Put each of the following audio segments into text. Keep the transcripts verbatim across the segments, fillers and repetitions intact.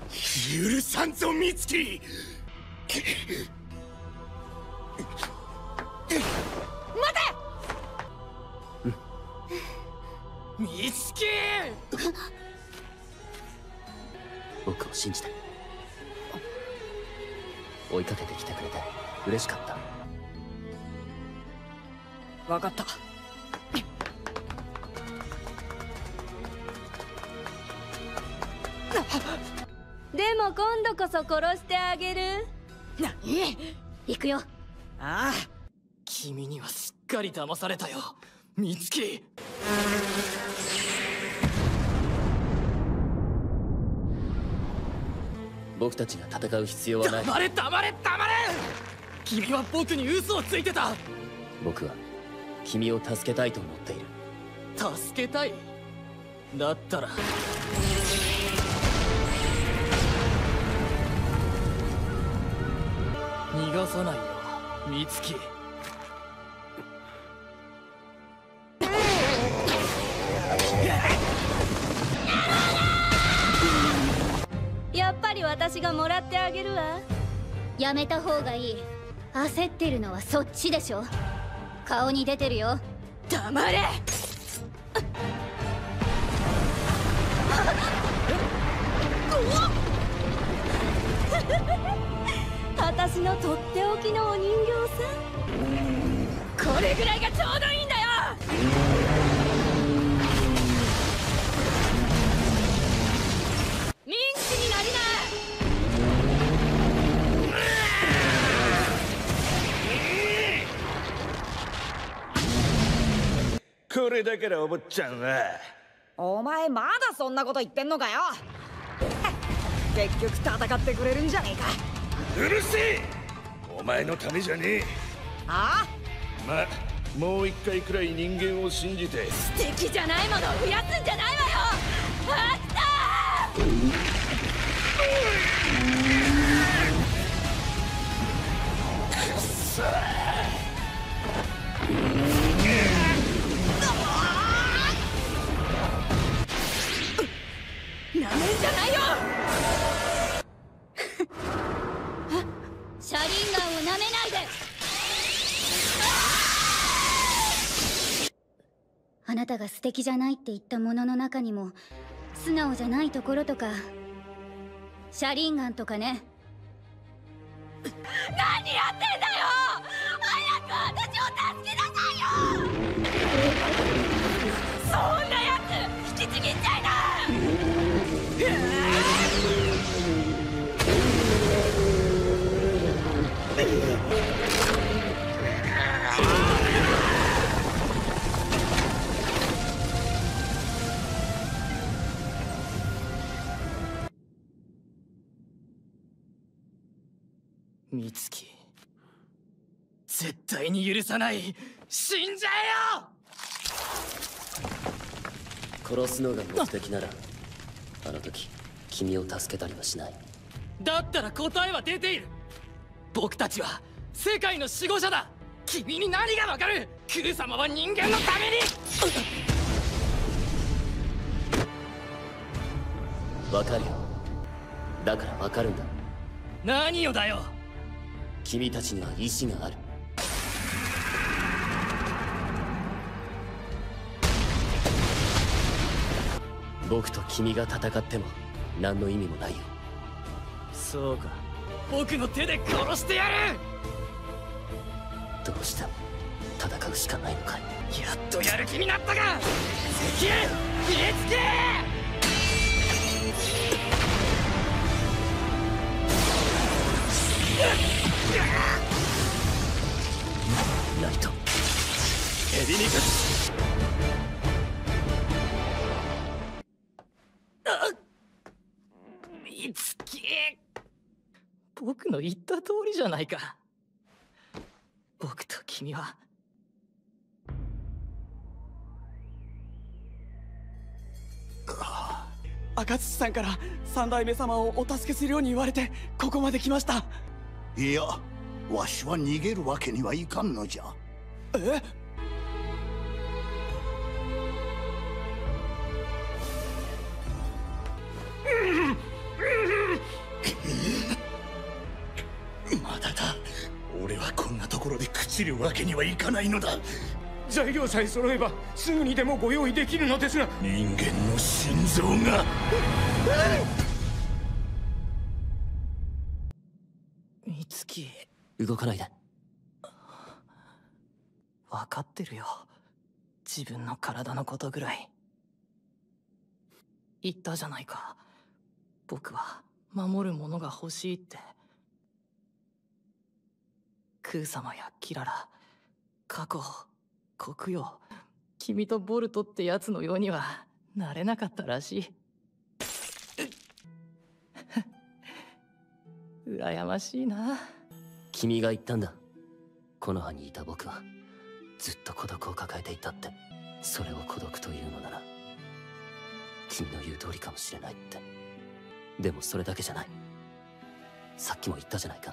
許さんぞ美月。待て美月。 僕を信じて追いかけてきてくれて嬉しかった。 分かった。 でも今度こそ殺してあげる。 何？ 行くよ。 ああ、 君にはすっかり騙されたよ美月。 僕たちが戦う必要はない。 黙れ黙れ黙れ。君は僕に嘘をついてた。 僕は君を助けたいと思っている。 助けたい？だったら逃がさないよ美月。 やっぱり私がもらってあげるわ。やめた方がいい。焦ってるのはそっちでしょ。顔に出てるよ。 黙れ。 私のとっておきのお人形さん。これぐらいがちょうどいいんだよ。 ミンチになりな。 これだからお坊ちゃんは。 お前まだそんなこと言ってんのかよ。結局戦ってくれるんじゃねえか。 うるせえ。お前のためじゃねえ。 ああ、まあもう一回くらい人間を信じて。 素敵じゃないものを増やすんじゃないわよ。あったー。くっそー。 なめんじゃないよ。 車輪ガンをなめないで。あなたが素敵じゃないって言ったものの中にも素直じゃないところとか車輪ガンとかね。何やってんだよ。早く私を助けなさいよ。そんなやつ引きちぎっちゃいな。 美月、絶対に許さない。死んじゃえよ。 殺すのが目的ならあの時君を助けたりはしない。 だったら答えは出ている。僕たちは世界の守護者だ。君に何がわかる。クー様は人間のために。 わかるよ。だからわかるんだ。 何をだよ。 君たちには意志がある。僕と君が戦っても何の意味もないよ。 そうか、僕の手で殺してやる。 どうしても戦うしかないのかい。 やっとやる気になったか。関根見つけ。 ナイトエビニクス。美月、僕の言った通りじゃないか。僕と君は赤土さんから三代目様をお助けするように言われてここまで来ました。 いや、わしは逃げるわけにはいかんのじゃ。 え？ ちるわけにはいかないのだ。 材料さえ揃えばすぐにでもご用意できるのですが、 人間の心臓が美月、 動かないで。 分かってるよ。自分の体のことぐらい。言ったじゃないか。僕は守るものが欲しいって。クー様やキララ、過去、国王、君とボルトってやつのようにはなれなかったらしい。羨ましいな。 君が言ったんだ。この葉にいた僕はずっと孤独を抱えていたって。それを孤独というのなら君の言う通りかもしれないって。でもそれだけじゃない。さっきも言ったじゃないか。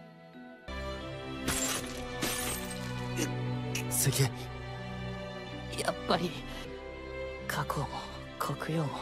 関根、 やっぱり過去も国王も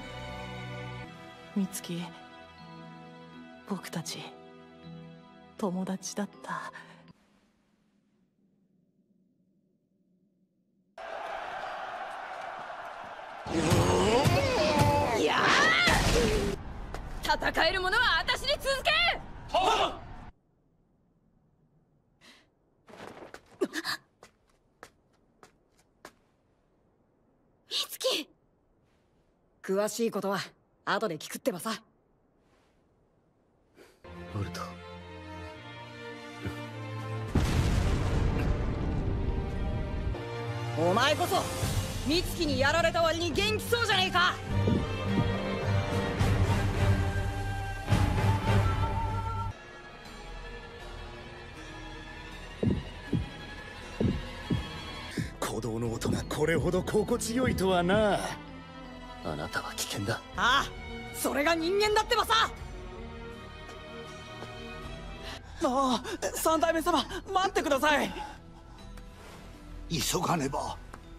美月、僕たち友達だった。いやー、戦える者は私に続け。はっ。 美月、詳しいことは後で聞くってばさ。 ボルト、 お前こそ美月にやられた割に元気そうじゃねえか。 鼓動の音がこれほど心地よいとはな。 あなたは危険だ。 ああ、それが人間だってばさ。 ああ、三代目様、待ってください。 急がねば。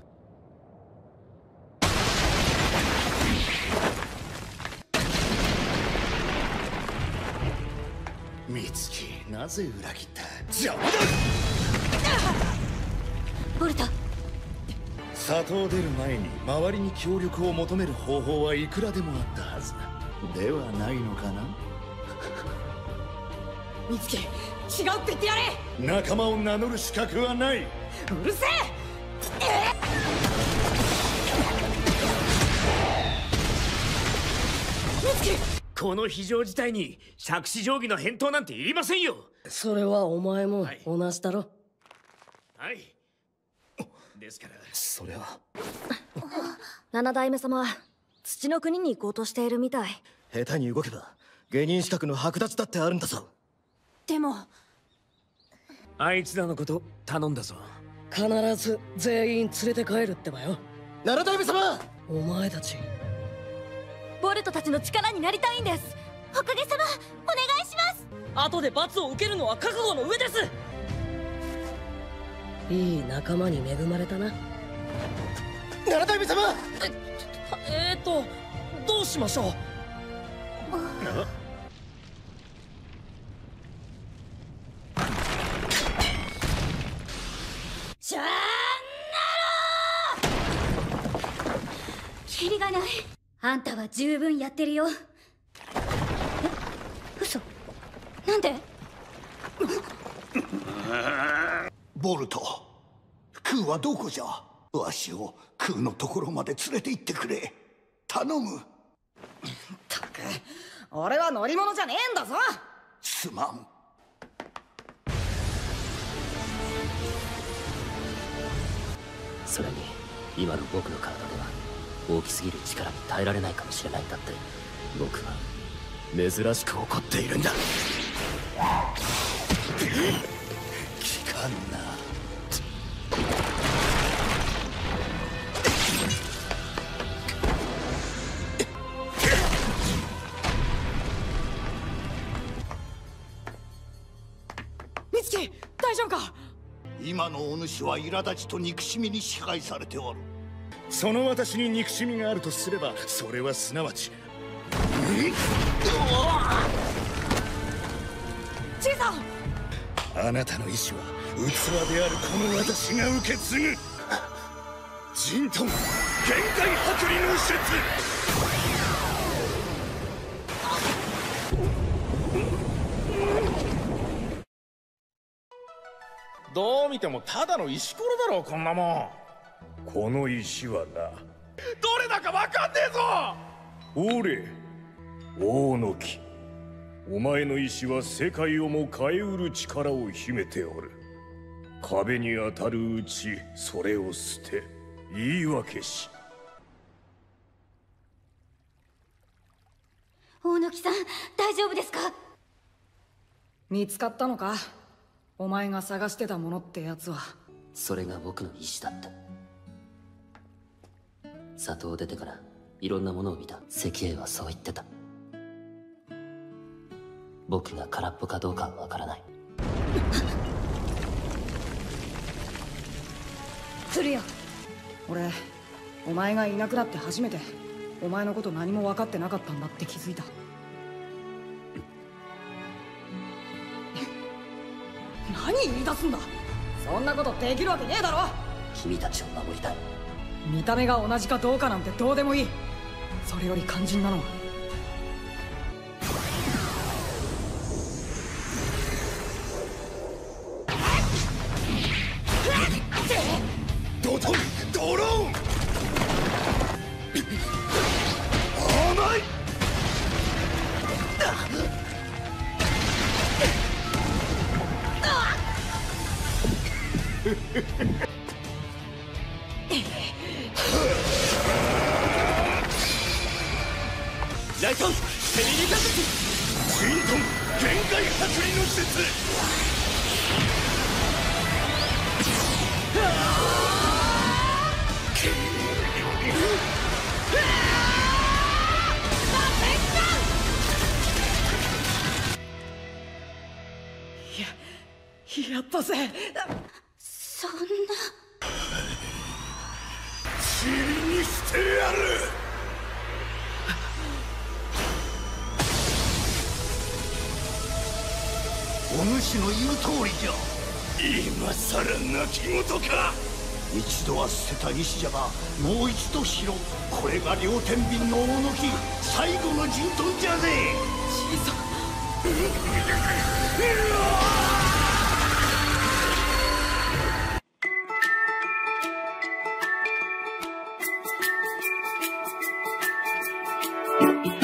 美月、なぜ裏切った。邪魔だ。 ボルト、 里を出る前に周りに協力を求める方法はいくらでもあったはずではないのかな。 美月、違うって言ってやれ。 仲間を名乗る資格はない。 うるせえ。美月、 この非常事態に杓子定規の返答なんていりませんよ。 それはお前も同じだろ。 はい。ですから、 そりゃ七代目様、土の国に行こうとしているみたい。 下手に動けば下人資格の剥奪だってあるんだぞ。 でもあいつらのこと頼んだぞ。 必ず全員連れて帰るってばよ。 七代目様、 お前たちボルトたちの力になりたいんです。おかげさま、お願いします。 後で罰を受けるのは覚悟の上です。いい仲間に恵まれたな。 七代目様、 えーとどうしましょう。 シャーンナロー。キリがない。あんたは十分やってるよ。え、嘘。なんで。 ボルト、クーはどこじゃ。わしをクーのところまで連れて行ってくれ。頼む。 ったく、俺は乗り物じゃねえんだぞ。 すまん。 それに今の僕の体では大きすぎる力に耐えられないかもしれないんだって。僕は珍しく怒っているんだ。 聞かんな。 美月、大丈夫か。 今のお主は苛立ちと憎しみに支配されておる。 その私に憎しみがあるとすれば、それはすなわちチーさん、 あなたの意志は器であるこの私が受け継ぐ陣遁限界剥離の術。 どう見てもただの石ころだろこんなもん。この石はな、 どれだかわかんねえぞ。 俺大野木、お前の石は世界をも変えうる力を秘めておる。壁に当たるうちそれを捨て言い訳し。 大野木さん大丈夫ですか？ 見つかったのか、お前が探してたものってやつは。 それが僕の石だった。里を出てからいろんなものを見た。石英はそう言ってた。僕が空っぽかどうかはわからない。 来るよ。俺お前がいなくなって初めてお前のこと何も分かってなかったんだって気づいた。何言い出すんだ。そんなことできるわけねえだろ。 君たちを守りたい。 見た目が同じかどうかなんてどうでもいい。それより肝心なのはドトンドローン。甘い。 ライトンセミリカ術。 陣遁限界剥離の術。 や、やったぜ。 そんな。 塵にしてやる。 お主の言う通りじゃ。 今さら泣き言か。 一度は捨てた石じゃがもう一度しろ。これが両天秤の大野木最後の陣遁じゃぜ。 じいさん。 うわ